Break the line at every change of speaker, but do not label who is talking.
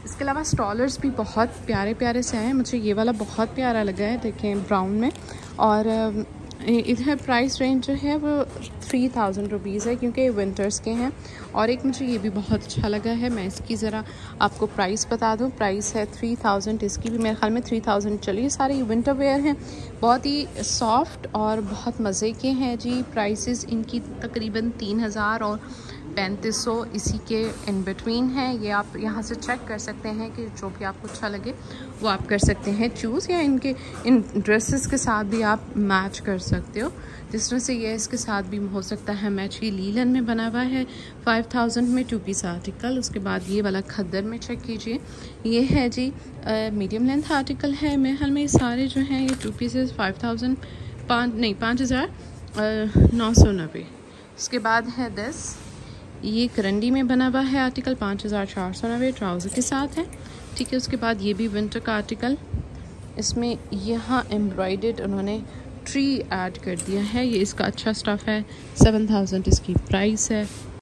इसके अलावा स्टॉलर्स भी बहुत प्यारे प्यारे से हैं। मुझे ये वाला बहुत प्यारा लगा है, देखें ब्राउन में। और इधर प्राइस रेंज जो है वो 3000 रुपीज़ है, क्योंकि विंटर्स के हैं। और एक मुझे ये भी बहुत अच्छा लगा है, मैं इसकी ज़रा आपको प्राइस बता दूं। प्राइस है 3000, इसकी भी मेरे ख्याल में 3000 चलिए। सारे विंटर वेयर हैं, बहुत ही सॉफ्ट और बहुत मज़े के हैं जी। प्राइसेस इनकी तकरीबन 3000 और 3500 इसी के इन बिटवीन है। ये आप यहाँ से चेक कर सकते हैं कि जो भी आपको अच्छा लगे वो आप कर सकते हैं चूज़, या इनके इन ड्रेसेस के साथ भी आप मैच कर सकते हो। जिस तरह से ये इसके साथ भी हो सकता है मैच। ये लीलन में बना हुआ है 5000 में 2 पीस आर्टिकल। उसके बाद ये वाला खद्दर में चेक कीजिए, ये है जी मीडियम लेंथ आर्टिकल है। मेरे ख्याल में ये सारे जो हैं ये 2 पीसेस 5990। उसके बाद है ये करंडी में बना हुआ है आर्टिकल 5490 ट्राउज़र के साथ है, ठीक है। उसके बाद ये भी विंटर का आर्टिकल, इसमें यहाँ एम्ब्रॉयडर्ड उन्होंने ट्री ऐड कर दिया है। ये इसका अच्छा स्टफ़ है, 7000 इसकी प्राइस है।